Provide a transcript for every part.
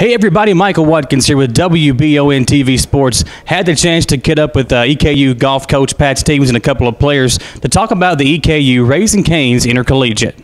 Hey everybody, Michael Watkins here with WBON TV Sports. Had the chance to get up with EKU golf coach Pat Stevens and a couple of players to talk about the EKU Raising Cane's Intercollegiate.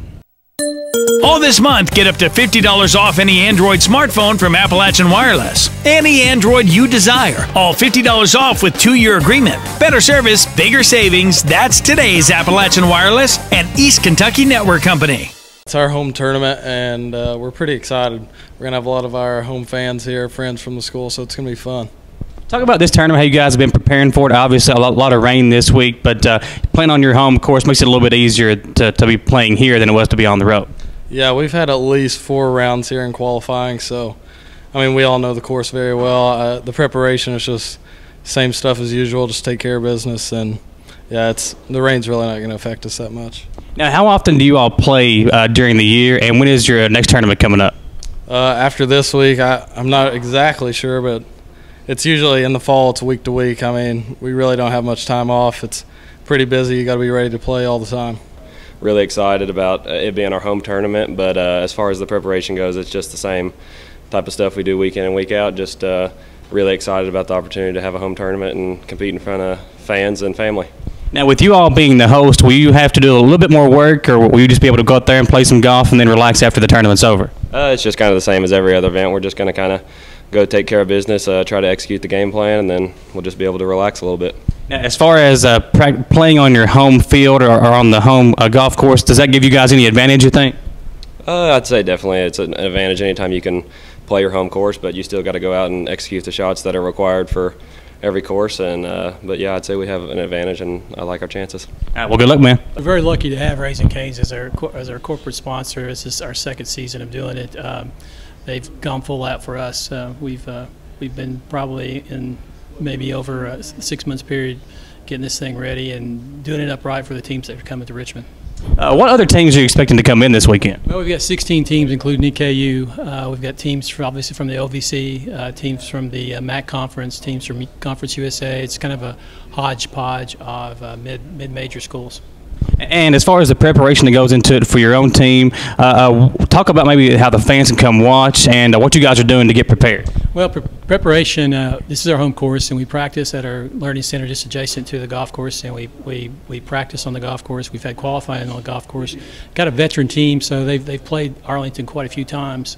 All this month, get up to $50 off any Android smartphone from Appalachian Wireless. Any Android you desire. All $50 off with 2-year agreement. Better service, bigger savings. That's today's Appalachian Wireless and East Kentucky Network Company. It's our home tournament, and we're pretty excited. We're going to have a lot of our home fans here, friends from the school, so it's going to be fun. Talk about this tournament, how you guys have been preparing for it. Obviously, a lot of rain this week, but playing on your home course makes it a little bit easier to be playing here than it was to be on the road. Yeah, we've had at least 4 rounds here in qualifying, so, I mean, we all know the course very well. The preparation is just same stuff as usual, just take care of business, and, yeah, the rain's really not going to affect us that much. Now, how often do you all play during the year, and when is your next tournament coming up? After this week, I'm not exactly sure, but it's usually in the fall. It's week to week. I mean, we really don't have much time off. It's pretty busy. You got to be ready to play all the time. Really excited about it being our home tournament, but as far as the preparation goes, it's just the same type of stuff we do week in and week out. Just really excited about the opportunity to have a home tournament and compete in front of fans and family. Now, with you all being the host, will you have to do a little bit more work, or will you just be able to go out there and play some golf and then relax after the tournament's over? It's just kind of the same as every other event. We're just going to kind of go take care of business, try to execute the game plan, and then we'll just be able to relax a little bit. Now, as far as playing on your home field or on the home golf course, does that give you guys any advantage, you think? I'd say definitely it's an advantage anytime you can play your home course, but you still got to go out and execute the shots that are required for every course. And but yeah, I'd say we have an advantage, and I like our chances. All right, well, good luck, man. We're very lucky to have Raising Cane's as our corporate sponsor. This is our 2nd season of doing it. They've gone full out for us. We've been probably in maybe over a 6 months period getting this thing ready and doing it upright for the teams that are coming to Richmond. What other teams are you expecting to come in this weekend? Well, we've got 16 teams, including EKU. We've got teams obviously from the OVC, teams from the MAC Conference, teams from Conference USA. It's kind of a hodgepodge of mid-major schools. And as far as the preparation that goes into it for your own team, talk about maybe how the fans can come watch and what you guys are doing to get prepared. Well, preparation, this is our home course, and we practice at our learning center just adjacent to the golf course, and we practice on the golf course. We've had qualifying on the golf course. Got a veteran team, so they've played Arlington quite a few times.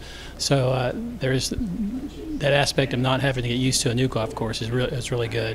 So there's that aspect of not having to get used to a new golf course is really good.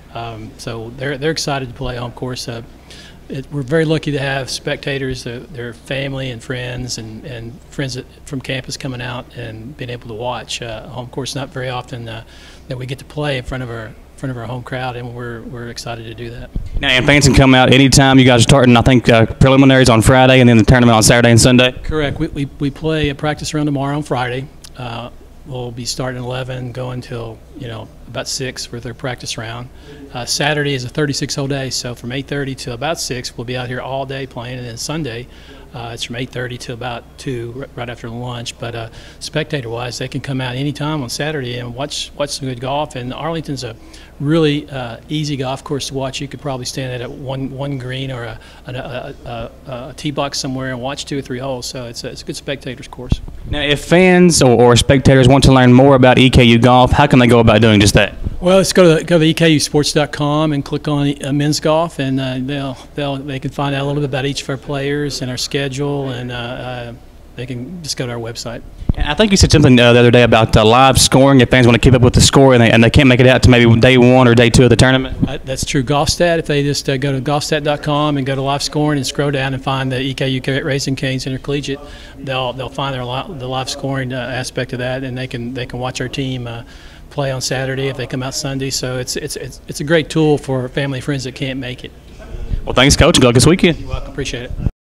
So they're excited to play home course. We're very lucky to have spectators, their family and friends and friends from campus coming out and being able to watch a home course. Not very often that we get to play in front of our home crowd, and we're excited to do that. Now, and fans can come out anytime. You guys are starting, I think, preliminaries on Friday and then the tournament on Saturday and Sunday? Correct. We play a practice round tomorrow on Friday. We'll be starting at 11, going until about 6 for their practice round. Saturday is a 36-hole day, so from 8:30 to about 6, we'll be out here all day playing, and then Sunday it's from 8:30 to about 2, right after lunch. But spectator-wise, they can come out anytime on Saturday and watch some good golf. And Arlington's a really easy golf course to watch. You could probably stand at one green or a tee box somewhere and watch 2 or 3 holes. So it's a good spectators course. Now, if fans or spectators want to learn more about EKU golf, how can they go about doing just that? Well, let's go to EKUsports.com and click on men's golf, and they can find out a little bit about each of our players and our schedule, and they can just go to our website. I think you said something the other day about live scoring. If fans want to keep up with the score and they can't make it out to maybe day 1 or day 2 of the tournament. That's true. GolfStat. If they just go to golfstat.com and go to live scoring and scroll down and find the EKU Raising Cane's Intercollegiate, they'll find the live scoring aspect of that, and they can watch our team play on Saturday if they come out Sunday. So it's a great tool for family and friends that can't make it. Well, thanks, Coach. Good luck this weekend. You're welcome. Appreciate it.